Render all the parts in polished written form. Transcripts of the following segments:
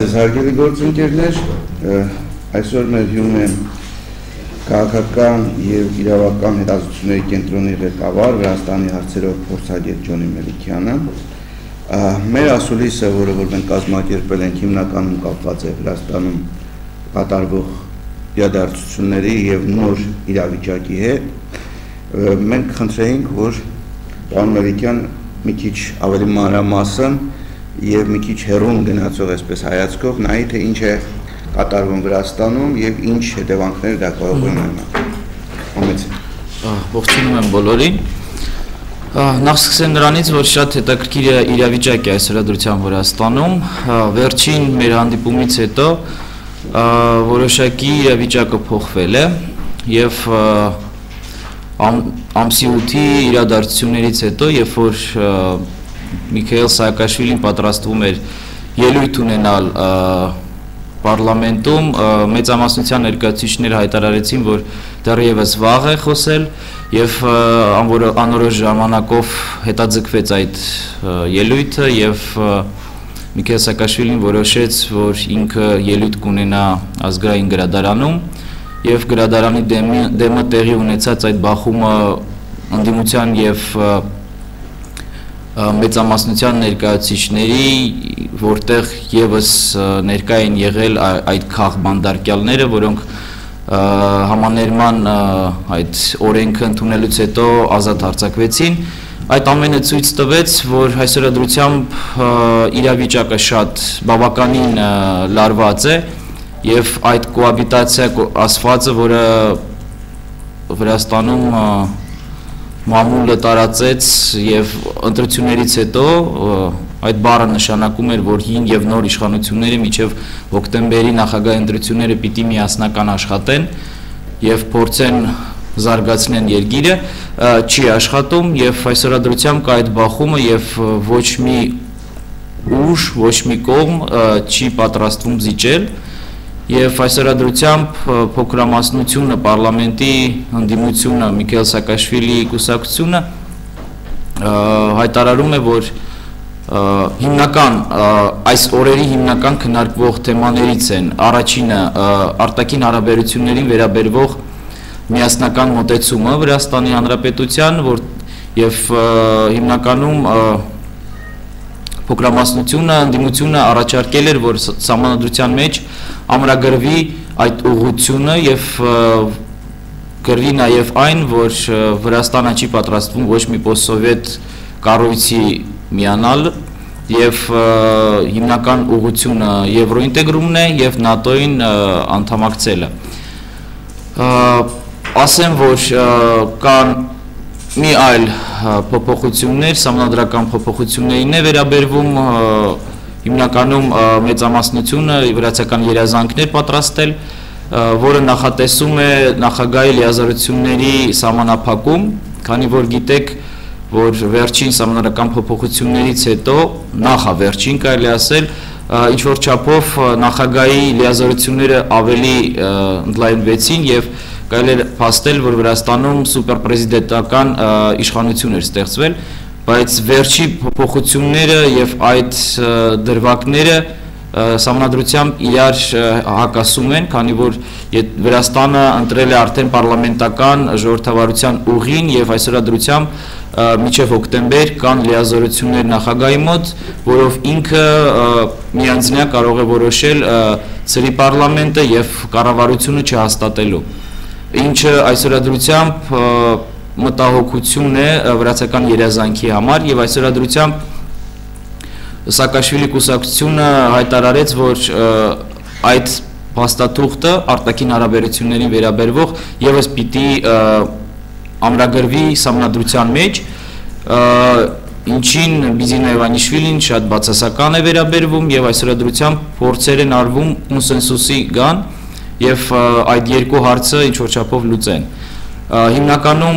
Հարգելի գործընկերներ, այսօր մեր հյուրն է քաղաքական եւ իրավական հետազոտությունների կենտրոնի ղեկավար Վրաստանի հարցերով փորձագետ Ջոնի Մելիքյանը։ Մեր ասուլիսը, որը որ մենք կազմակերպել ենք, հիմնականում կապված է Վրաստանում կատարվող իրադարձությունների եւ նոր իրավիճակի հետ։ Մենք խնդրեինք, որ պարոն Մելիքյան մի քիչ ավելի մանրամասն եւ մի քիչ հեռուն գնացող այսպես հայացքով նայի թե ինչ է կատարվում Վրաստանում եւ ինչ հետևանքներ դա կարող է ունենալ։ Ողջունում եմ բոլորին։ Նախ սկսեմ նրանից, որ շատ հետաքրքիր իրավիճակ է այս հրադրությամբ Վրաստանում։ Վերջին մեր հանդիպումից հետո որոշակի իրավիճակը փոխվել է եւ ամսի 8-ի իրադարձություններից հետո, երբ որ Միքայել Սաակաշվիլին պատրաստվում էր ելույթ ունենալ պարլամենտում, մեծամասնության ներկայացուցիչները հայտարարեցին, որ դեռևս վաղ է խոսել եւ անորոշ ժամանակով հետաձգվեց այդ ելույթը եւ Միքայել Սաակաշվիլին որոշեց, որ ինքը ելույթ կունենա ազգային գրադարանում եւ գրադարանի դեմը տեղի ունեցած այդ բախումը ընդդիմության եւ մեծամասնության ներկայացուցիչների, որտեղ եւս ներկայ են եղել այդ քաղբանդարկյալները, որոնք համաներման այդ օրենքը ընդունելուց հետո ազատ արձակվեցին, այդ ամենը ցույց տվեց, որ այս հրադրությամբ իրավիճակը շատ բավականին լարված է եւ այդ կոաբիտացիա ասվածը, որը Վրաստանում մամուլը տարածեց եւ ընտրություններից հետո այդ բառը նշանակում էր, որ հին եւ նոր իշխանությունները մինչեւ հոկտեմբերի նախագահ ընտրությունները պիտի միասնական աշխատեն եւ փորձեն զարգացնեն երկիրը, չի աշխատում եւ այս հրադրությամբ կա այդ բախումը եւ ոչ մի ուժ, ոչ մի կողմ չի պատրաստվում զիջել եւ այս հրադրությամբ փոքրամասնությունը պարլամենտի ընդդիմությունը Միքայել Սաակաշվիլիի կուսակցությունը հայտարարում է, որ հիմնական այս օրերի հիմնական քննարկվող թեմաներից են առաջինը արտաքին հարաբերություններին վերաբերվող միասնական մոտեցումը Վրաստանի Հանրապետության, որ եւ հիմնականում փոքրամասնությունը ընդդիմությունը առաջարկել էր, որ սահմանադրության մեջ ամրագրվի այդ ուղղությունը եւ գրվի նաեւ այն, որ Վրաստանը չի պատրաստվում ոչ մի պոստսովետ կառույցի միանալ եւ հիմնական ուղղությունը եվրոինտեգրումն է եւ ՆԱՏՕ-ին անդամակցելը։ Ասեմ, որ կան մի այլ փոփոխություններ, սահմանադրական փոփոխություններին է վերաբերվում, հիմնականում մեծամասնությունը վրացական երազանքներ պատրաստել, որը նախատեսում է նախագահի լիազորությունների սահմանափակում, քանի որ գիտեք, որ վերջին սահմանադրական փոփոխություններից հետո, նախավերջին կարելի ասել, ինչ որ չափով նախագահի լիազորությունները ավելի ընդլայնվեցին եւ կարելի է փաստել, որ Վրաստանում սուպերպրեզիդենտական իշխանություն էր ստեղծվել, բայց վերջի փոփոխությունները եւ այդ դրվագները սահմանադրությամբ իրար հակասում են, քանի որ Վրաստանը ընտրել է արդեն պարլամենտական ժողովրդավարության ուղին եւ այս հրադրությամբ մինչեւ հոկտեմբեր կան լիազորություններ նախագահի մոտ, որով ինքը միանձնյա կարող է որոշել ծրի պարլամենտը եւ կառավարությունը չհաստատելու, ինչը այս հրադրությամբ մտահոգություն է վրացական երազանքի համար եւ այս հրադրությամբ Սաակաշվիլի կուսակցությունը հայտարարեց, որ այդ փաստաթուղթը արտաքին հարաբերություններին վերաբերվող եւս պիտի ամրագրվի սահմանադրության մեջ, ինչին Բիզինա Իվանիշվիլին շատ բացասական է վերաբերվում եւ այս հրադրությամբ փորձեր են արվում կոնսենսուսի գան եւ այդ երկու հարցը ինչ որ չափով լուծեն։ Հիմնականում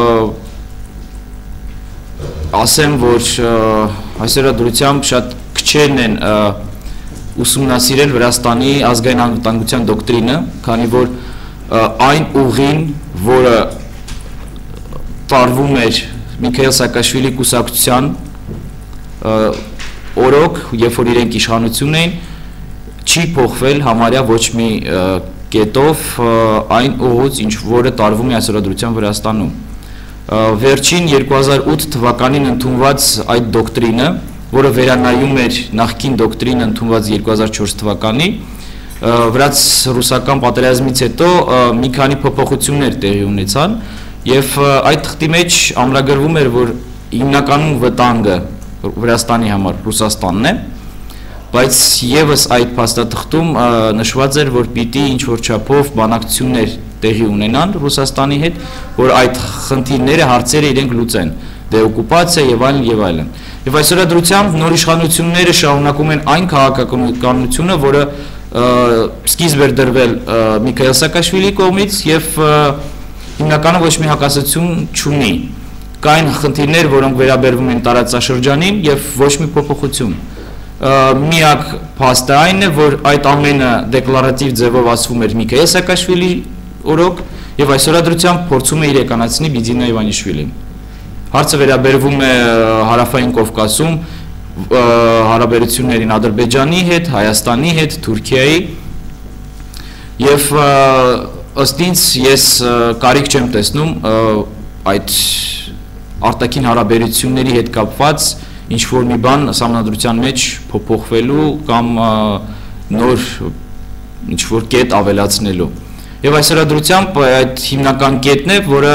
ասեմ, որ այս հրադրությամբ շատ քչերն են ուսումնասիրել Վրաստանի ազգային անվտանգության դոկտրինը, քանի որ այն ուղին, որը տարվում էր Միքայել Սաակաշվիլի կուսակցության օրոք, երբ որ իրենք իշխանություն էին, չի փոխվել համարյա ոչ մի կետով այն ուղուց, ինչ որը տարվում է այս օրադրության Վրաստանում։ Վերջին 2008 թվականին ընդունված այդ դոկտրինը, որը վերանայում էր նախկին դոկտրինը ընդունված 2004 թվականի, վրաց-ռուսական պատերազմից հետո մի քանի փոփոխություններ տեղի ունեցան, եւ այդ թղթի մեջ ամրագրվում էր, որ հիմնականում վտանգը Վրաստանի համար Ռուսաստանն է, բայց եւս այդ փաստաթղթում նշված էր, որ պիտի ինչ-որ չափով բանակցություններ տեղի ունենան Ռուսաստանի հետ, որ այդ խնդիրները, հարցերը իրենք լուծեն, դեօկուպացիա եւ այլն եւ այլն։ Եվ այս օրադրությամբ նոր իշխանությունները շարունակում են այն քաղաքականությունը, որը սկիզբ էր դրվել Միքայել Սաակաշվիլիի կողմից եւ հիմնականում ոչ մի հակասություն չունի։ Կային խնդիրներ, որոնք վերաբերվում են տարածաշրջանին եւ ոչ մի փոփոխություն։ Միակ փաստը այն է, որ այդ ամենը դեկլարատիվ ձևով ասվում էր Միքայել Սաակաշվիլիի օրոք եւ այս օրադրությամբ փորձում է իրականացնել Բիձինա Իվանիշվիլին։ Հարցը վերաբերվում է Հարավային Կովկասում հարաբերություններին Ադրբեջանի հետ, Հայաստանի հետ, Թուրքիայի եւ ըստ ինձ ես կարիք չեմ տեսնում այդ արտաքին հարաբերությունների հետ կապված ինչ որ մի բան սահմանադրության մեջ փոփոխվելու կամ նոր ինչ որ կետ ավելացնելու։ Եվ այս օրադրությամբ այդ հիմնական կետն է, որը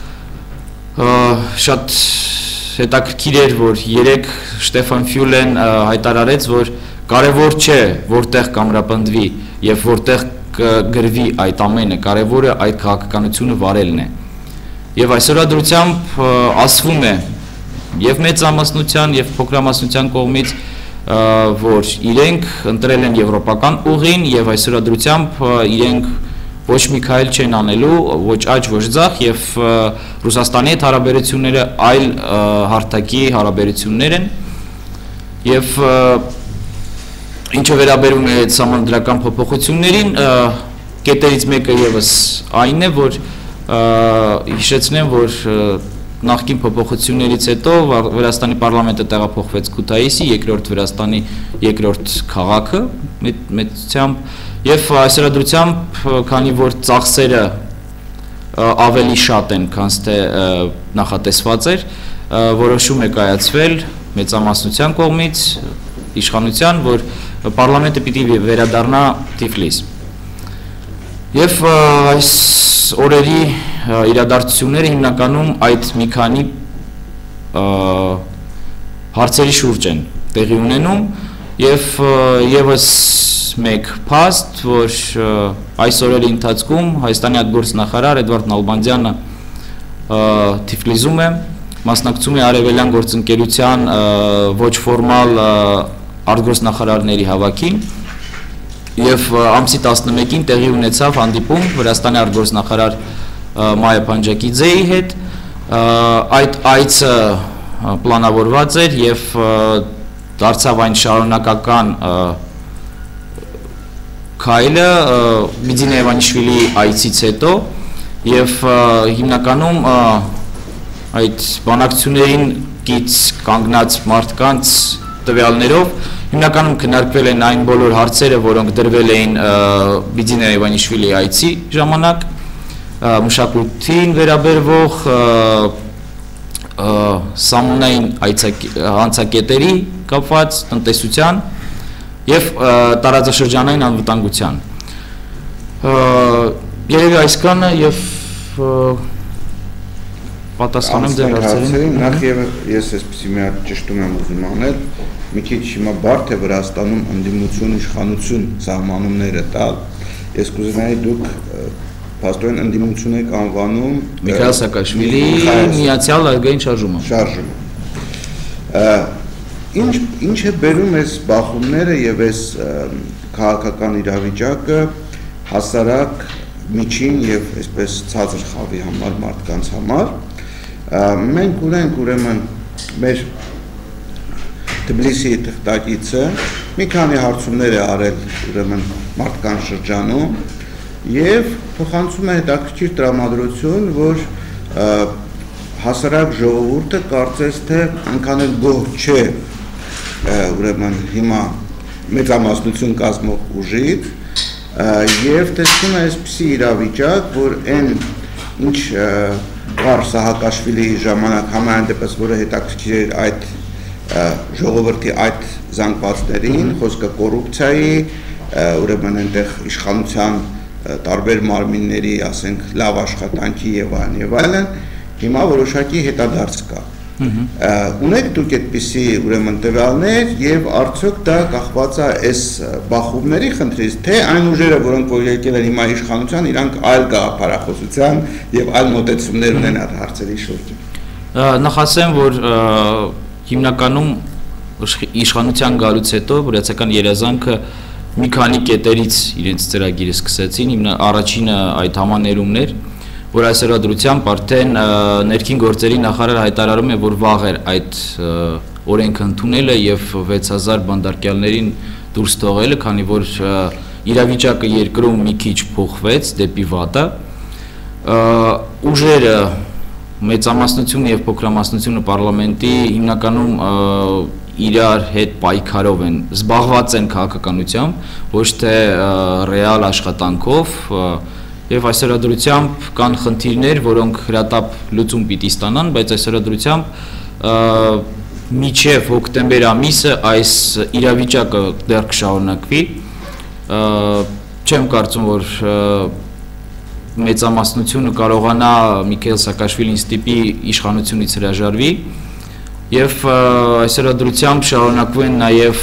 շատ հետաքրքիր էր, որ երեք Շտեֆան Ֆյուլեն հայտարարեց, որ կարևոր չէ որտեղ կամրապնդվի եւ որտեղ կգրվի այդ ամենը, կարևորը այդ քաղաքականությունը վարելն է։ Եվ այս օրադրությամբ ասվում է եւ մեծամասնության եւ փոքրամասնության կողմից, որ իրենք ընտրել են եվրոպական ուղին եւ այս օրադրությամբ իրենք ոչ մի քայլ չեն անելու, ոչ աջ, ոչ ձախ եւ Ռուսաստանի հետ հարաբերությունները այլ հարթակի հարաբերություններ են եւ ինչը վերաբերում է սահմանադրական փոփոխություններին, կետերից մեկը եւս այն է, որ հիշեցնեմ, որ նախկին փոփոխություններից հետո Վրաստանի պարլամենտը տեղափոխվեց Քութայիսի, երկրորդ Վրաստանի երկրորդ քաղաքը մեծությամբ եւ այս օրադրությամբ, քանի որ ծախսերը ավելի շատ են, քան թե նախատեսված էր, որոշում է կայացվել մեծամասնության կողմից իշխանության, որ պարլամենտը պիտի վերադառնա Թիֆլիս։ Եվ այս օրերի իրադարձությունները հիմնականում այդ մի քանի հարցերի շուրջ են տեղի ունենում եւ եւս մեկ փաստ, որ այս օրերի ընթացքում Հայաստանի արտգործնախարար Էդվարդ Նալբանդյանը Թիֆլիսում է, մասնակցում է Արևելյան գործընկերության ոչ ֆորմալ արտգործնախարարների հավաքին եւ ամսի 11-ին տեղի ունեցավ հանդիպում Վրաստանի արտգործնախարար Մայա Փանջակիձեի հետ, այդ այցը պլանավորված էր եւ դարձավ այն շարունակական քայլը Բիձինա Իվանիշվիլիի այցից հետո եւ հիմնականում այդ բանակցություններին կից կանգնած մարդկանց տվյալներով հիմնականում քննարկվել են այն բոլոր հարցերը, որոնք դրվել էին Բիձինա Իվանիշվիլիի այցի ժամանակ, մշակույթին վերաբերվող սահմանային հանցակետերի կապված տնտեսության եւ տարածաշրջանային անվտանգության։ Երևի այսքանը եւ պատասխանեմ ձեր հարցերին։ Նախ ես այսպեսի մի հատ ճշտում եմ ուզում անել, մի քիչ հիմա բարդ է Վրաստանում ընդդիմություն, իշխանություն սահմանումները տալ։ Ես կուզենայի դուք փաստորեն ընդդիմություն եք անվանում Միքայել Սաակաշվիլիի միացյալ ազգային շարժումը։ Ինչ է բերում այս բախումները եւ այս քաղաքական իրավիճակը հասարակ միջին եւ այսպես ցածր խավի համար մարդկանց համար։ Մենք ունենք ուրեմն մեր Թբիլիսիի թղթակիցը մի քանի հարցումներ է արել ուրեմն մարդկանց շրջանում եւ փոխանցում է հետաքրքիր տրամադրություն, որ հասարակ ժողովուրդը կարծես թե այնքան էլ գոհ չէ ուրեմն հիմա մեծամասնություն կազմող ուժից եւ տեսնում է այսպիսի իրավիճակ, որ այն ինչ կար Սահակաշվիլիի ժամանակ համայն դեպս, որը հետաքրքիր էր այդ ժողովրդի այդ զանգվածներին, խոսքը կոռուպցիայի, ուրեմն այնտեղ իշխանության տարբեր մարմինների, ասենք, լավ աշխատանքի եւ այլն, հիմա որոշակի հետադարձ կա։ Ունեք դուք այդպիսի ուրեմն տվյալներ եւ արդյոք դա կախված է այս բախումների խնդրից, թե այն ուժերը, որոնք որ եկել են հիմա իշխանության, իրանք այլ գաղափարախոսության եւ այլ մոտեցումներ ունեն այդ հարցերի շուրջ։ Նախասեմ, որ հիմնականում իշխանության գալուց հետո վրացական երազանքը մի քանի կետերից իրենց ծրագիրը սկսեցին, առաջինը այդ համաներումներ, որ այս հրադրությամբ արդեն ներքին գործերի նախարարը հայտարարում է, որ վաղ էր այդ օրենքը ընդունելը եւ 6000 բանդարկյալներին դուրս թողելը, քանի որ իրավիճակը երկրում մի քիչ փոխվեց դեպի վատը, ուժերը մեծամասնությունը եւ փոքրամասնությունը պարլամենտի հիմնականում իրար հետ պայքարով են, զբաղված են քաղաքականությամբ, ոչ թե ռեալ աշխատանքով եւ այս հրադրությամբ կան խնդիրներ, որոնք հրատապ լուծում պիտի ստանան, բայց այս հրադրությամբ մինչև հոկտեմբեր ամիսը այս իրավիճակը դեռ կշարունակվի, չեմ կարծում, որ մեծամասնությունը կարողանա Միքայել Սաակաշվիլին ստիպի իշխանությունից հրաժարվի եւ այս հրադրությամբ շարունակվում են նաեւ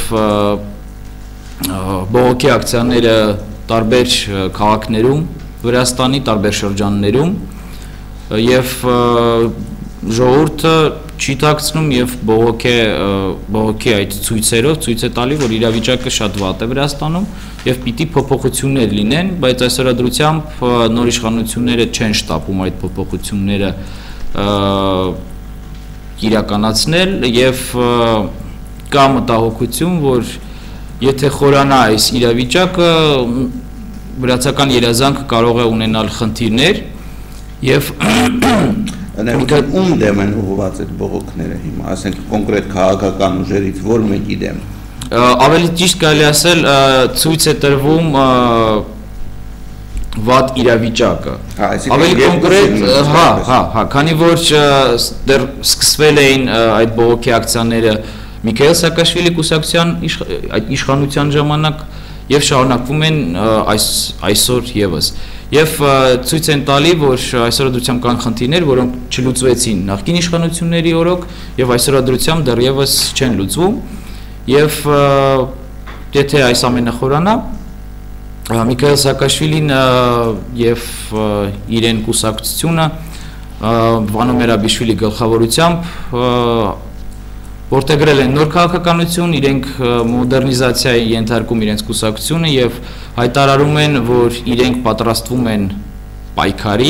բողոքի ակցիաները տարբեր քաղաքներում Վրաստանի տարբեր շրջաններում եւ ժողովուրդը չի տաքցնում եւ բողոքի այդ ցույցերով ցույց է տալի, որ իրավիճակը շատ վատ է Վրաստանում եւ պիտի փոփոխություններ լինեն, բայց այս հրադրությամբ նոր իշխանությունները չեն շտապում այդ փոփոխությունները իրականացնել եւ կա մտահոգություն, որ եթե խորանա այս իրավիճակը վրացական երազանքը կարող է ունենալ խնդիրներ եւ ում դեմ են ուղղված այդ բողոքները հիմա, ասենք կոնկրետ քաղաքական ուժերից որ մեկի դեմ։ Ավելի ճիշտ կարելի ասել ցույց է տրվում վատ իրավիճակը։ Ավելի կոնկրետ, քանի որ դեռ սկսվել էին այդ բողոքի ակցիաները Միքայել Սաակաշվիլի կուսակցության այդ իշխանության ժամանակ եւ շարունակվում են այսօր եւս։ Եվ ցույց են տալի, որ այսօր դրությամբ կան խնդիրներ, որոնք չլուծվեցին նախկին իշխանությունների օրոք եւ այսօր դրությամբ դեռևս չեն լուծվում եւ եթե այս ամենը խորանա Միքայել Սաակաշվիլին եւ իրեն կուսակցությունը Վանո Մերաբիշվիլի գլխավորությամբ որտեղրել են նոր քաղաքականություն, իրենք մոդեռնիզացիայի ենթարկում իրենց կուսակցությունը եւ հայտարարում են, որ իրենք պատրաստվում են պայքարի,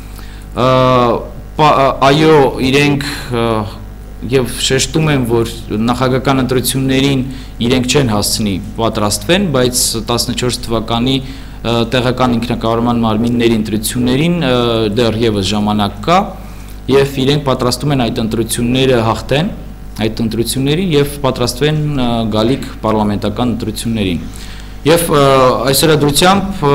այո, իրենք եւ շեշտում են, որ նախագահական ընտրություններին իրենք չեն հասցնի պատրաստվեն, բայց 14 թվականի տեղական ինքնակառավարման մարմինների ընտրություններին դեռևս ժամանակ կա եւ իրենք պատրաստում են այդ ընտրությունները հաղթեն այդ ընտրություններին եւ պատրաստվեն գալիք պարլամենտական ընտրություններին։ Եվ այս հրադրությամբ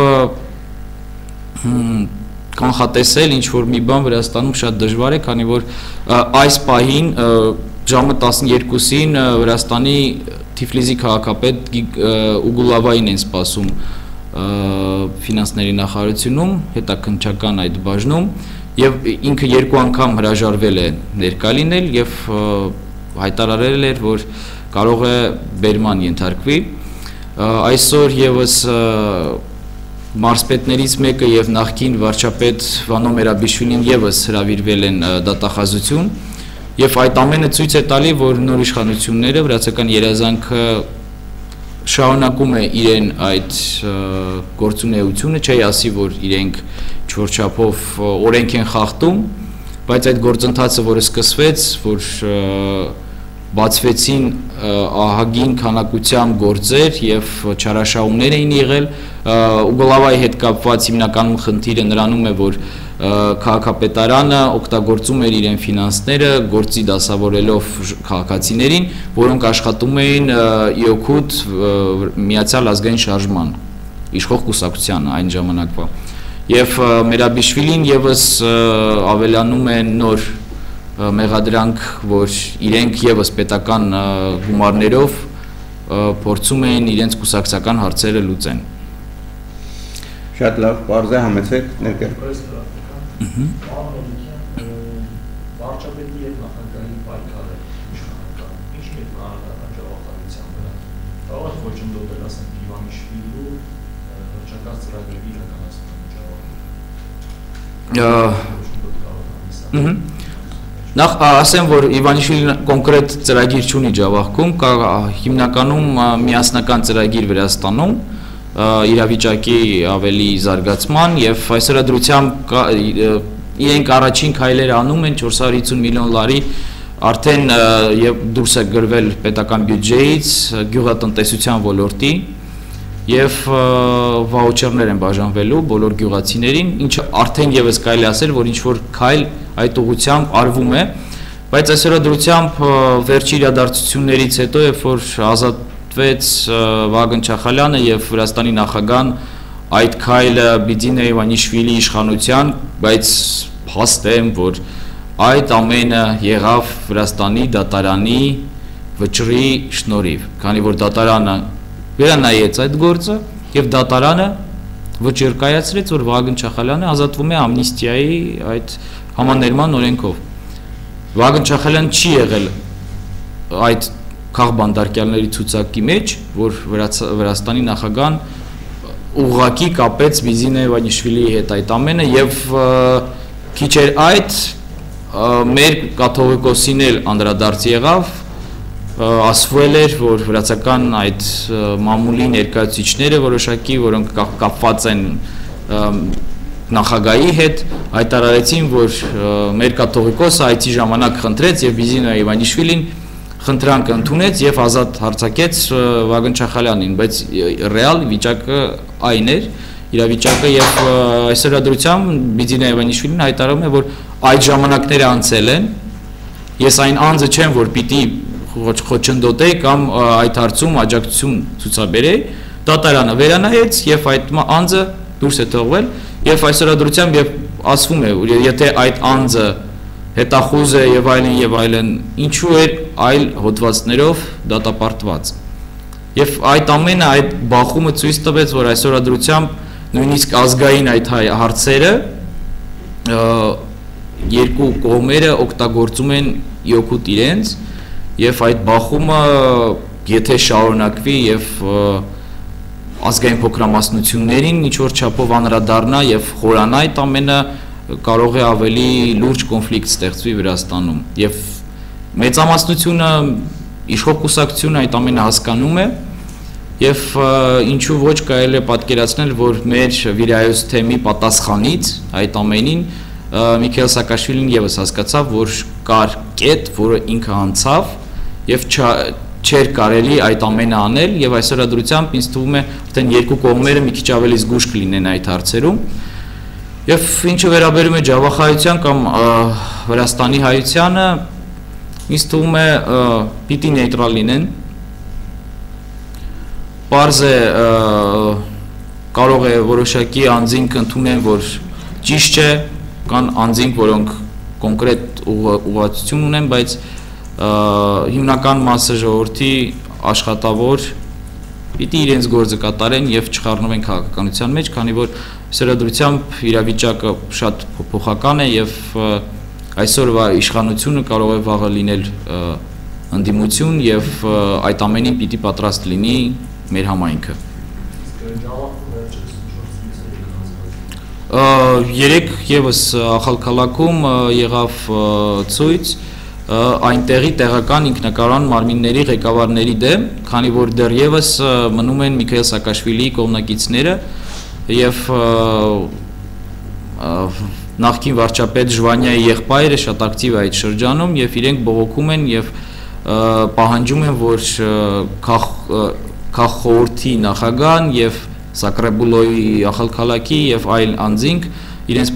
կանխատեսել ինչ որ մի բան Վրաստանում շատ դժվար է, քանի որ այս պահին ժամը 12-ին Վրաստանի Թիֆլիսի քաղաքապետ Ուգուլավային են սպասում ֆինանսների նախարարությունում, հետաքննչական այդ բաժնում եւ ինքը երկու անգամ հրաժարվել է ներկա լինել եւ հայտարարել էր, որ կարող է բերման ենթարկվի։ Այսօր եւս մարզպետներից մեկը եւ նախկին վարչապետ Վանո Մերաբիշվիլին եւս հրավիրվել են դատախազություն եւ այդ ամենը ցույց է տալի, որ նոր իշխանությունները վրացական երազանքը շարունակում է իրեն այդ գործունեությունը, չի ասի, որ իրենք ինչ-որ չափով օրենք են խախտում, բայց այդ գործընթացը, որը սկսվեց, որ բացվեցին ահագին քանակությամբ գործեր եւ չարաշահումներ էին եղել, Ուգլավայի հետ կապված հիմնականում խնդիրը նրանում է, որ քաղաքապետարանը օգտագործում էր իրեն ֆինանսները գործի դասավորելով քաղաքացիներին, որոնք աշխատում էին իօքուտ Միացյալ ազգային շարժման իշխող կուսակցությանը այն ժամանակվա։ Եվ Մերաբիշվիլին եւս ավելանում է նոր մեղադրանք, որ իրենք եւս պետական գումարներով փորձում էին իրենց կուսակցական հարցերը լուծեն։ Շատ լավ, բարձր է համեցեք ներկայ։ Վարչապետի եւ նախագահի պայքարը իշխանական, ինչ կենտրոնական ժողովրդության վրա։ Կարող է ոչնդոտել, ասենք, Իվանիշվիլու հռչակած ծրագրերի իրականացման ժողովրդի։ Նախ ասեմ, որ Իվանիշվիլին կոնկրետ ծրագիր չունի Ջավախքում, կա հիմնականում միասնական ծրագիր Վրաստանում, իրավիճակի ավելի զարգացման եւ այսօրադրությամբ իրենք առաջին քայլերը անում են 450 միլիոն լարի արդեն եւ դուրս է գրվել պետական բյուջեից գյուղատնտեսության ոլորտի եւ վաուչերներ են բաժանվելու բոլոր գյուղացիներին, ինչը արդեն եւս կարելի ասել, որ ինչ որ քայլ այդ ուղղությամբ արվում է, բայց այսօրադրությամբ վերջի իրադարձություններից հետո, երբ որ ազատվեց Վագն Չախալյանը եւ Վրաստանի նախագահան այդ քայլը Բիդինե Իվանիշվիլի իշխանության, բայց փաստ է, որ այդ ամենը եղավ Վրաստանի դատարանի վճռի շնորհիվ, քանի որ դատարանը վերանայեց այդ գործը եւ դատարանը վճիռ կայացրեց, որ Վագն Չախալյանը ազատվում է ամնիստիայի այդ համաներման օրենքով։ Վագն Չախալյանը չի եղել այդ քաղբանդարկյալների ցուցակի մեջ, որ Վրաստանի նախագահան ուղղակի կապեց Բիդինե Իվանիշվիլիի հետ այդ ամենը եւ քիչ էր այդ մեր կաթողիկոսին էլ անդրադարձ եղավ, ասվել էր, որ վրացական այդ մամուլի ներկայացուցիչները որոշակի, որոնք կապված են նախագահի հետ, հայտարարեցին, որ մեր կաթողիկոսը այցի ժամանակ խնդրեց եւ Բիդինե Իվանիշվիլին խնդրանքը ընդունեց եւ ազատ հարձակեց Վագն Չախալյանին, բայց ռեալ վիճակը այն էր, իրավիճակը եւ այսօրադրությամբ Բիդինե Իվանիշվիլին հայտարարում է, որ այդ ժամանակները անցել են, ես այն անձը չեմ, որ պիտի խոչընդոտեի կամ այդ հարցում աջակցություն ցուցաբերեի, դատարանը վերանայեց եւ այդ անձը դուրս է թողվել եւ այսօրադրությամբ եւ ասվում է, եթե այդ անձը հետախուզ է եւ այլն, ինչու էր այլ հոդվածներով դատապարտված։ Եվ այդ ամենը այդ բախումը ցույց տվեց, որ այսօրադրությամբ նույնիսկ ազգային այդ հարցերը երկու կողմերը օգտագործում են իօքուտ իրենց եւ այդ բախումը եթե շարունակվի եւ ազգային փոքրամասնություններին ինչ որ չափով անդրադառնա եւ խորանա այդ ամենը կարող է ավելի լուրջ կոնֆլիկտ ստեղծվի Վրաստանում եւ մեծամասնությունը իշխող կուսակցությունը այդ ամենը հասկանում է եւ ինչու ոչ կարելի է պատկերացնել, որ մեր վիրայոց թեմի պատասխանից այդ ամենին Միքայել Սակաշվիլին եւս հասկացավ, որ կար կետ, որը ինքը անցավ եւ չէր կարելի այդ ամենը անել եւ այսօրադրությամբ ինձ թվում է արդեն երկու կողմերը մի քիչ ավելի զգուշ կլինեն այդ հարցերում եւ ինչը վերաբերում է ջավախայության կամ Վրաստանի հայությանը ինձ թվում է պիտի նեյտրալ լինեն պարզ է կարող է որոշակի անձինք ընդունեն, որ ճիշտ չէ կան անձինք, որոնք կոնկրետ ուղղվածություն ունեն, բայց հիմնական մասը ժողովրդի աշխատավոր պիտի իրենց գործը կատարեն եւ չխառնվեն քաղաքականության մեջ, քանի որ սերադրությամբ իրավիճակը շատ փոփոխական է եւ այսօրվա իշխանությունը կարող է վաղը լինել ընդդիմություն եւ այդ ամենին պիտի պատրաստ լինի մեր համայնքը։ Երեք եւս Ախալքալաքում եղավ ցույց այնտեղի տեղական ինքնակառավարման մարմինների ղեկավարների դեմ, քանի որ դեռևս մնում են Միքայել Սակաշվիլիի կողմնակիցները եւ նախկին վարչապետ Ժվանյայի եղբայրը շատ ակտիվ է այդ շրջանում եւ իրենք բողոքում են եւ պահանջում են, որ քաղաքխորհրդի նախագահան եւ Սակրեբուլոյի Ախալքալակի եւ այլ անձինք իրենց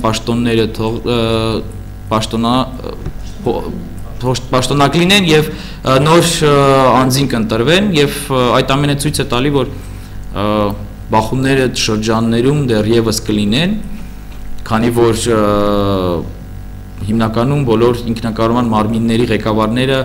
պաշտոնակ լինեն եւ նոր անձինք ընտրվեն եւ այդ ամենը ցույց է տալի, որ բախումները շրջաններում դեռևս կլինեն, քանի որ հիմնականում բոլոր ինքնակառավարման մարմինների ղեկավարները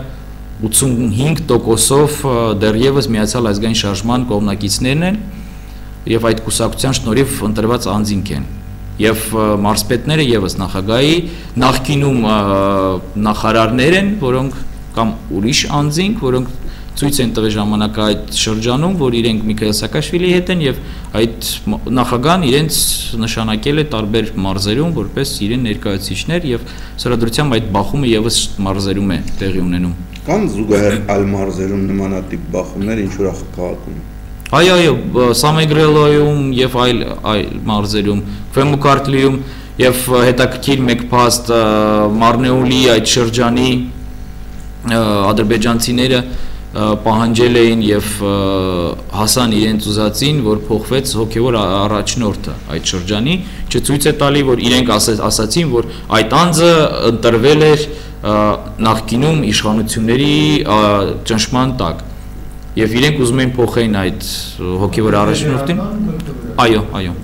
85%-ով դեռևս Միացյալ ազգային շարժման կողմնակիցներն են եւ այդ կուսակցության շնորհիվ ընտրված անձինք են եւ մարզպետները եւս նախագահի նախկինում նախարարներ են, որոնք կամ ուրիշ անձինք, որոնք ցույց են տվել ժամանակը այդ շրջանում, որ իրենք Միքայել Սաակաշվիլիի հետ են եւ այդ նախագահան իրենց նշանակել է տարբեր մարզերում որպես իրեն ներկայացուցիչներ եւ սրադրությամբ այդ բախումը եւս մարզերում է տեղի ունենում։ Կան զուգահեռ այլ մարզերում նմանատիպ բախումներ, ինչ որ քաղաքում։ Այո, Սամեգրելոյում եւ այլ մարզերում, Ֆեմուկարտլիում եւ հետաքրքիր մեկ փաստ Մարնեուլի այդ շրջանի ադրբեջանցիները պահանջել էին եւ հասան իրենց ուզածին, որ փոխվեց հոգեվոր առաջնորդը այդ շրջանի, չցույց է տալի, որ իրենք ասացին, որ այդ անձը ընտրվել էր նախկինում իշխանությունների ճնշման տակ եւ իրենք ուզում են փոխեն այդ հոգեվոր առաջնորդին։ Այո։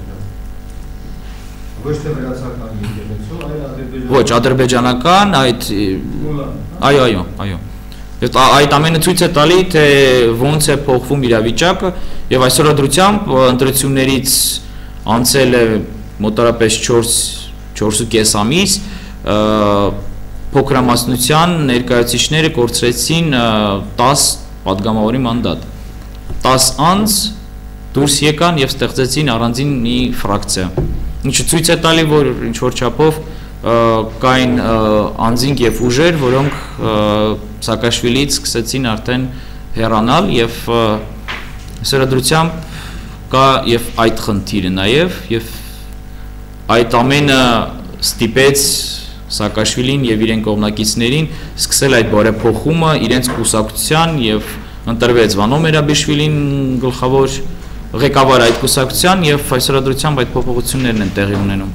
Ոչ թե վերացական եկեղեցու, այլ ադրբեջանական։ Ոչ, ադրբեջանական, այդ այո։ Այդ ամենը ցույց է տալի, թե ոնց է փոխվում իրավիճակը եւ այսօրադրությամբ ընտրություններից անցել է մոտարապես 4.5 ամիս, փոքրամասնության ներկայացուցիչները կորցրեցին 10 պատգամավորի մանդատ։ 10 անձ դուրս եկան եւ ստեղծեցին առանձին մի ֆրակցիա։ Ինչը ցույց է տալի, որ ինչ որ չափով կային անձինք եւ ուժեր, որոնք Սաակաշվիլիից սկսեցին արդեն հեռանալ եւ սրադրությամբ կա եւ այդ խնդիրը նաեւ եւ այդ ամենը ստիպեց Սաակաշվիլին եւ իրեն կողմնակիցներին սկսել այդ բարեփոխումը իրենց կուսակցության եւ ընտրվեց Վանո Մերաբիշվիլին գլխավոր ղեկավար այդ կուսակցության եւ այսօրադրությամբ այդ փոփոխություններն են տեղի ունենում։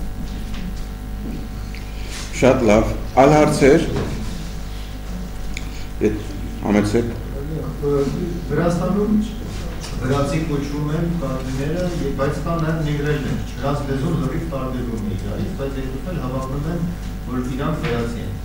Շատ լավ, այլ հարցեր։ Համեցեք։ Վրաստանում վրացի կոչվում են կառնիները, բայց կան նաև նեգրելներ, նրանց լեզուն լրիվ տարբերվում է իրարից, բայց երկուսն էլ հավակնում են, որ իրանք վրացի են։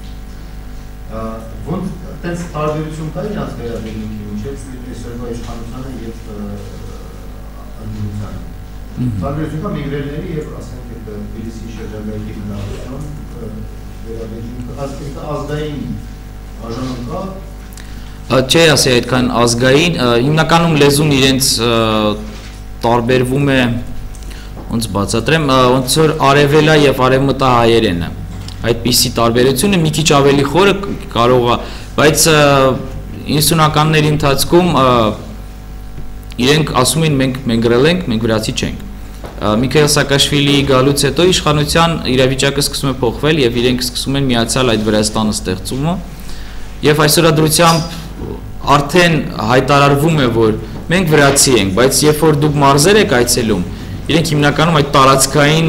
Ոնց տենց տարբերություն կա իրանց վերաբերմունքի միջև այսօրվա իշխանությանը եւ անդրությանը։ Տարբերություն կա նեգրելների եւ ասենք Թբիլիսի շրջակայքի բնակչության վերաբերմունքը ազգային արժանոն կա։ Չէ, ասի այդքան ազգային, հիմնականում լեզուն իրենց տարբերվում է, ոնց բացատրեմ, ոնց որ արևելա եւ արևմտահայերեն է։ Այդպիսի տարբերությունը մի քիչ ավելի խորը կարող է, բայց 90-ականների ընթացքում իրենք ասում են մենք մենգրել ենք, մենք վրացի չենք։ Միքայել Սաակաշվիլիի գալուց հետո իշխանության իրավիճակը սկսում է փոխվել եւ իրենք սկսում են միացալ այդ Վրաստանը ստեղծումը եւ այսօրադրությամբ արդեն հայտարարվում է, որ մենք վրացի ենք, բայց երբ որ դուք մարզեր եք այցելում, իրենք հիմնականում այդ տարածքային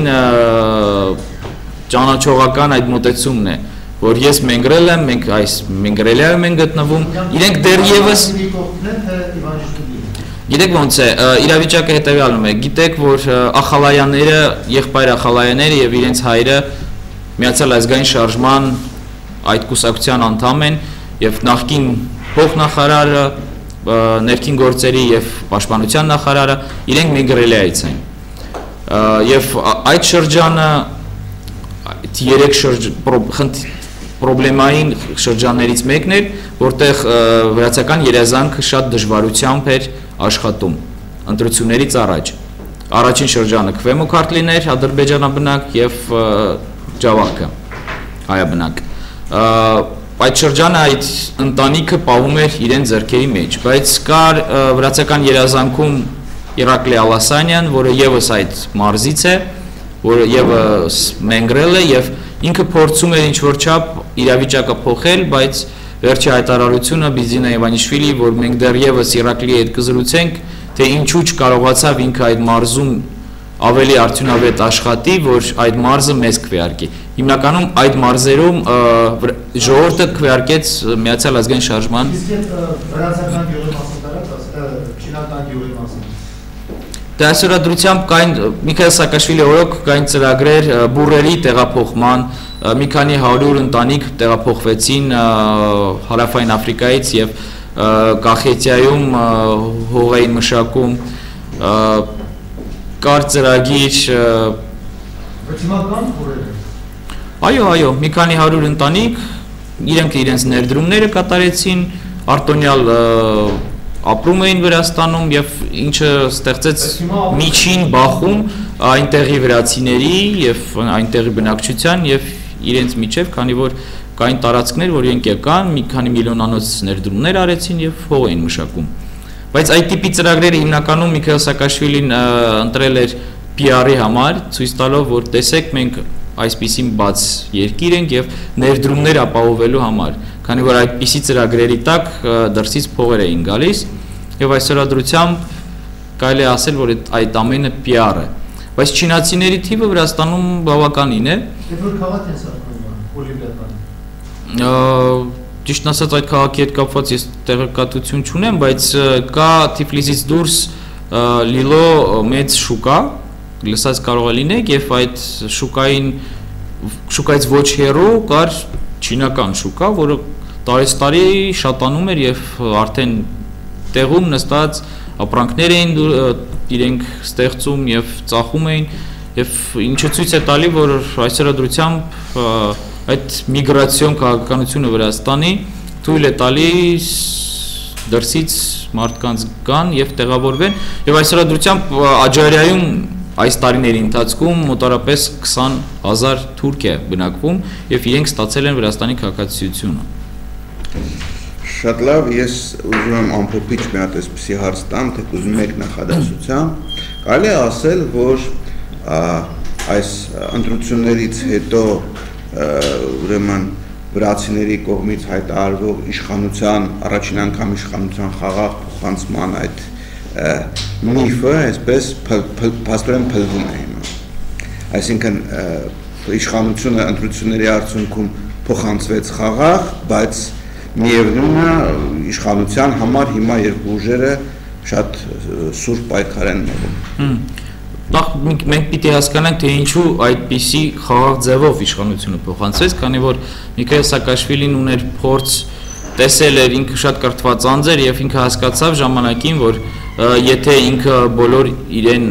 ճանաչողական այդ մոտեցումն է, որ ես մենգրել եմ, մենք այս մենգրելիայում են գտնվում, իրենք դեռևս Գիտեք ոնց է, իրավիճակը հետևյալում է, գիտեք, որ Ախալայանները, եղբայր Ախալայանները եւ իրենց հայրը Միացյալ ազգային շարժման այդ կուսակցության անդամ են եւ նախկին փոխնախարարը, ներքին գործերի եւ պաշտպանության նախարարը իրենք մենգրելիայից են։ Եվ այդ շրջանը 3 պրոբլեմային շրջաններից մեկն էր, որտեղ վրացական երազանքը շատ դժվարությամբ էր աշխատում ընտրություններից առաջ։ Առաջին շրջանը Քվեմուկարտլին էր, ադրբեջանաբնակ եւ Ջավախքը հայաբնակ։ Այդ շրջանը այդ ընտանիքը պահում էր իրեն ձեռքերի մեջ, բայց կար վրացական երազանքում Իրակլի Ալասանյան, որը եւս այդ մարզից է, որը եւս մենգրել է եւ ինքը փորձում էր ինչ-որ չափ իրավիճակը փոխել, բայց վերջի հայտարարությունը Բիզինա Իվանիշվիլի, որ մենք դեռևս Իրակլի հետ կզրուցենք, թե ինչու չկարողացավ ինքը այդ մարզում ավելի արդյունավետ աշխատի, որ այդ մարզը մեզ քվեարկի։ Հիմնականում այդ մարզերում ժողովուրդը քվեարկեց Միացյալ ազգային շարժման։ Իսկ վրացական գյուղի մասին տարած, չինական գյուղի մասին։ Դե այսօրադրությամբ կային Միքայել Սաակաշվիլի օրոք կային ծրագրեր բուրերի տեղափոխման, մի քանի 100 ընտանիք տեղափոխվեցին Հարավային Աֆրիկայից եւ Կախետիայում հող էին մշակում, կար ծրագիր Վճռական բուրեր։ Այո, մի քանի 100 ընտանիք իրենք իրենց ներդրումները կատարեցին, արտոնյալ ապրում էին Վրաստանում եւ ինչը ստեղծեց միջին բախում այնտեղի վրացիների եւ այնտեղի բնակչության եւ իրենց միջև, քանի որ կային տարածքներ, որ իրենք եկան, մի քանի միլիոնանոց ներդրումներ արեցին եւ հող էին մշակում։ Բայց այդ տիպի ծրագրերը հիմնականում Միքայել Սաակաշվիլին ընտրել էր PR-ի համար, ցույց տալով, որ տեսեք մենք այսպիսին բաց երկիր ենք եւ ներդրումներ ապահովելու համար, քանի որ այդպիսի ծրագրերի տակ դրսից փողեր էին գալիս եւ այսօրադրությամբ կարելի է ասել, որ այդ ամենը PR է, բայց չինացիների թիվը Վրաստանում բավականին է։ Եվ որ քաղաք են սարքում, Օլիմպիադան։ Ճիշտ ասած այդ քաղաքի հետ կապված ես տեղեկատվություն չունեմ, բայց կա Թիֆլիսից դուրս լիլո մեծ շուկա, լսած կարող է լինեք, եւ այդ շուկայից ոչ հեռու կար չինական շուկա, որը տարեստարի շատանում էր եւ արդեն տեղում նստած ապրանքներ էին իրենք ստեղծում եւ ծախում էին եւ ինչը ցույց է տալի, որ այսօրադրությամբ այդ միգրացիոն քաղաքականությունը Վրաստանի թույլ է տալիս դրսից մարդկանց գան եւ տեղավորվեն եւ այսօրադրությամբ Աջարիայում այս տարիների ընթացքում մոտարապես 20,000 թուրք է բնակվում եւ իրենք ստացել են Վրաստանի քաղաքացիությունը։ Շատ լավ, ես ուզում եմ ամփոփիչ մի հատ այսպիսի հարց տամ, թե ուզում եք նախադասությամբ, կարելի է ասել, որ այս ընտրություններից հետո ուրեմն վրացիների կողմից հայտարարվող իշխանության, առաջին անգամ իշխանության խաղաղ փոխանցման այդ միֆը այսպես փաստորեն փլվում է հիմա։ Այսինքն իշխանությունը ընտրությունների արդյունքում փոխանցվեց խաղաղ, բայց միևնույն է իշխանության համար հիմա երկու ուժերը շատ սուր պայքար են մղում։ Մենք պիտի հասկանանք, թե ինչու այդպիսի խաղաղ ձևով իշխանությունը փոխանցվեց, քանի որ Միքայել Սաակաշվիլին ուներ փորձ, տեսել էր, ինքը շատ կրթված անձ էր եւ ինքը հասկացավ ժամանակին, որ եթե ինքը բոլոր իրեն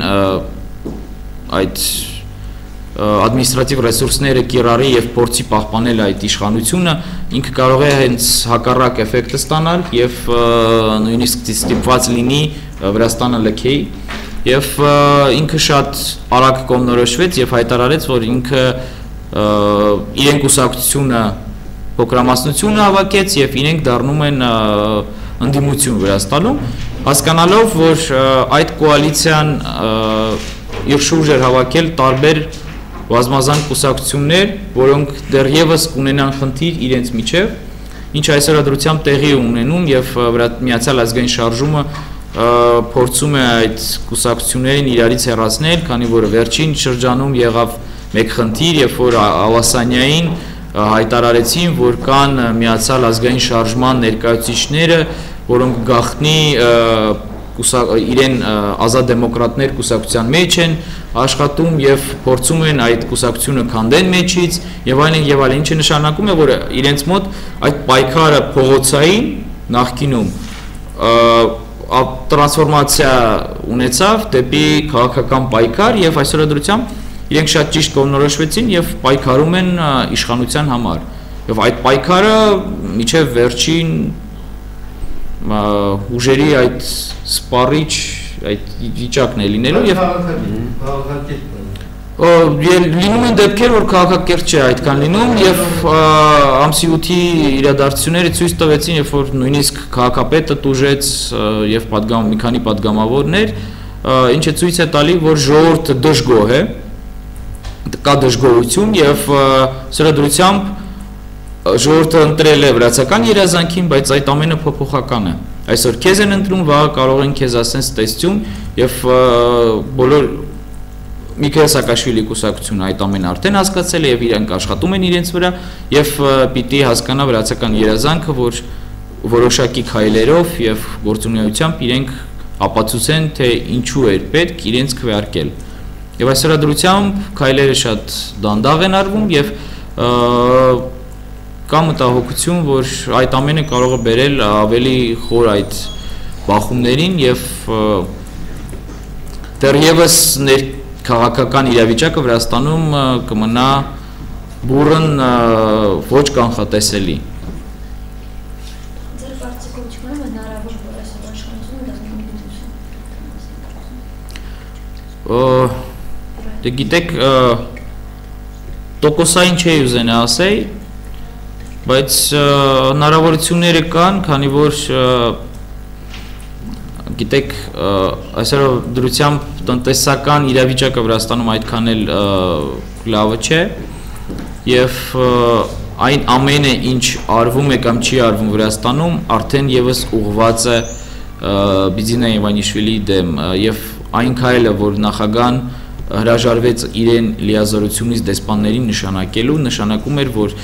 այդ ադմինիստրատիվ ռեսուրսները կիրառի եւ փորձի պահպանել այդ իշխանությունը, ինքը կարող է հենց հակառակ էֆեկտը ստանալ եւ նույնիսկ ստիպված լինի Վրաստանը լքեի եւ ինքը շատ արագ կողմնորոշվեց եւ հայտարարեց, որ ինքը իրեն կուսակցությունը փոքրամասնությունը հավաքեց եւ իրենք դառնում են ընդդիմություն Վրաստանում, հասկանալով, որ այդ կոալիցիան իր շուրջ էր հավաքել տարբեր բազմազան կուսակցություններ, որոնք դեռևս կունենան խնդիր իրենց միջև, ինչ այսօրադրությամբ տեղի ունենում եւ Միացյալ ազգային շարժումը փորձում է այդ կուսակցություններին իրարից հեռացնել, քանի որ վերջին շրջանում եղավ մեկ խնդիր, երբ որ Ավասանյային հայտարարեցին, որ կան Միացյալ ազգային շարժման ներկայացուցիչները, որոնք գաղտնի իրեն ազատ դեմոկրատներ կուսակցության մեջ են աշխատում եւ փորձում են այդ կուսակցությունը քանդեն մեջից եւ այլն եւ այլն, ինչը նշանակում է, որ իրենց մոտ այդ պայքարը փողոցային նախկինում տրանսֆորմացիա ունեցավ դեպի քաղաքական պայքար եւ այսօրադրությամբ իրենք շատ ճիշտ կողմնորոշվեցին եւ պայքարում են իշխանության համար եւ այդ պայքարը միջև վերջին ուժերի այդ սպառիչ այդ վիճակն է լինելու եւ լինում են դեպքեր, որ քաղաքակիրթ չէ այդքան լինում եւ ամսի 8-ի իրադարձությունները ցույց տվեցին, երբ որ նույնիսկ քաղաքապետը տուժեց եւ մի քանի падգամավորներ, ինչը ցույց է տալի, որ ժողովուրդը դժգոհ է, կա դժգոհություն եւ սրադրությամբ ժողովուրդը ընտրել է վրացական երազանքին, բայց այդ ամենը փոփոխական է։ Այսօր քեզ են ընտրում, վաղը կարող են քեզ ասեն ստեսություն եւ բոլոր Միքայել Սակաշվիլի կուսակցությունը այդ ամենը արդեն հասկացել է եւ իրենք աշխատում են իրենց վրա եւ պիտի հասկանա վրացական երազանքը, որ որոշակի քայլերով եւ գործունեությամբ իրենք ապացուցեն, թե ինչու էր պետք իրենց քվեարկել։ Եվ այս հրադրությամբ քայլերը շատ դանդաղ են արվում եւ կա մտահոգություն, որ այդ ամենը կարող է բերել ավելի խոր այդ բախումներին եւ դեռևս քաղաքական իրավիճակը Վրաստանում կմնա բուրըն ոչ կանխատեսելի։ Ձեր կարծիքով հնարավոր որ այս իշխանությունը Դե գիտեք, տոկոսային չի ուզենա ասել, բայց հնարավորությունները կան, քանի որ գիտեք, այսօր դրությամբ տնտեսական իրավիճակը Վրաստանում այդքան էլ լավը չէ եւ այն ամենը ինչ արվում է կամ չի արվում Վրաստանում արդեն եւս ուղղված է Բիձինա Իվանիշվիլիի դեմ եւ այն քայլը, որ նախագահան հրաժարվեց իրեն լիազորությունից դեսպաններին նշանակելու, նշանակում էր, որ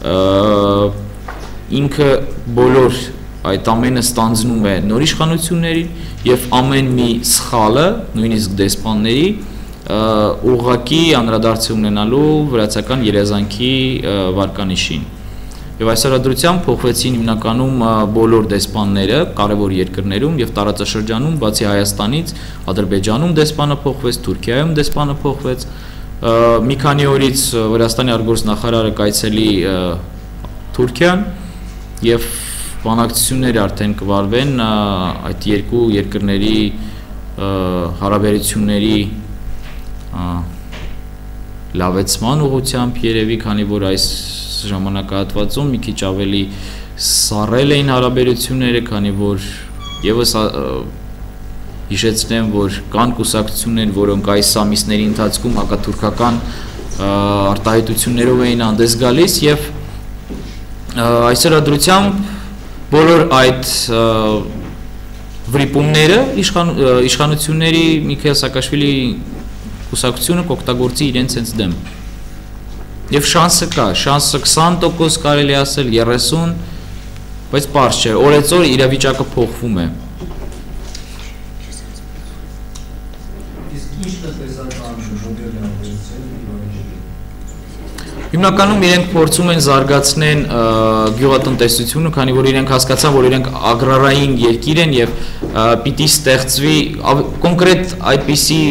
ինքը բոլոր այդ ամենը ստանձնում է նոր իշխանություններին եւ ամեն մի սխալը, նույնիսկ դեսպանների ուղղակի անդրադարձ ունենալու վրացական երազանքի վարկանիշին։ Եվ այս հրադրությամբ փոխվեցին հիմնականում բոլոր դեսպանները կարևոր երկրներում եւ տարածաշրջանում, բացի Հայաստանից, Ադրբեջանում դեսպանը փոխվեց, Թուրքիայում դեսպանը փոխվեց։ Մի քանի օրից Վրաստանի արտգործնախարարը կայցելի Թուրքիան եւ բանակցություններ արդեն կվարվեն այդ երկու երկրների հարաբերությունների լավեցման ուղղությամբ երևի, քանի որ այս ժամանակահատվածում մի քիչ ավելի սառել էին հարաբերությունները, քանի որ եւս հիշեցնեմ, որ կան կուսակցություններ, որոնք այս ամիսների ընթացքում հակաթուրքական արտահայտություններով էին հանդես գալիս եւ այս հրադրությամբ բոլոր այդ վրիպումները իշխանությունների Միքայել Սակաշվիլի կուսակցությունը կօգտագործի իրենց հենց դեմ։ Եվ շանսը կա, շանսը 20% կարելի ասել, 30%, բայց պարզ չէ, օրեցօր իրավիճակը փոխվում է։ Իսկ ինչ տնտեսական մոդել է ապրեցել Հիմնականում իրենք փորձում են զարգացնեն գյուղատնտեսությունը, քանի որ իրենք հասկացան, որ իրենք ագրարային երկիր են եւ պիտի ստեղծվի կոնկրետ այդպիսի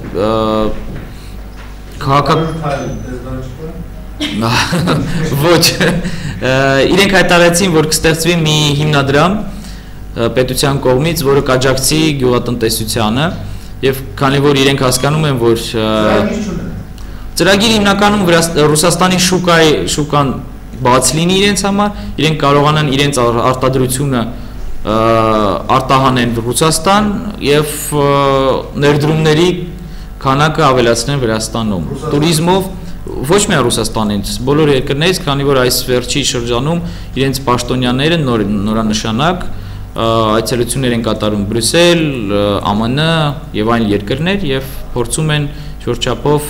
Ոչ, իրենք հայտարարեցին, որ կստեղծվի մի հիմնադրամ պետության կողմից, որը կաջակցի գյուղատնտեսությանը եւ քանի որ իրենք հասկանում են, որ ծրագիրը հիմնականում Ռուսաստանի շուկան բաց լինի իրենց համար, իրենք կարողանան իրենց արտադրությունը արտահանեն Ռուսաստան եւ ներդրումների քանակը ավելացնեն Վրաստանում։ Տուրիզմով ոչ միայն Ռուսաստանից, բոլոր երկրներից, քանի որ այս վերջի շրջանում իրենց պաշտոնյաները նորանշանակ այցելություններ են կատարում Բրյուսել, ԱՄՆ եւ այլ երկրներ եւ փորձում են շրջապով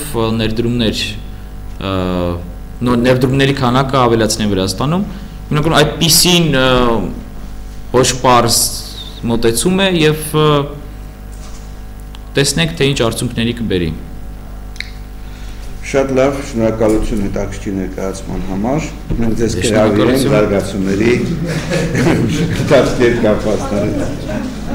ներդրումների քանակը ավելացնեն Վրաստանում։ Հիմնականում այդպիսին ոչ պարզ մոտեցում է եւ տեսնենք, թե ինչ արդյունքների կբերի։ Շատ լավ, շնորհակալություն հետաքրքիր ներկայացման համար։ Մենք ձեզ կհրավիրենք զարգացումների հետաքրքիր կապվածքների։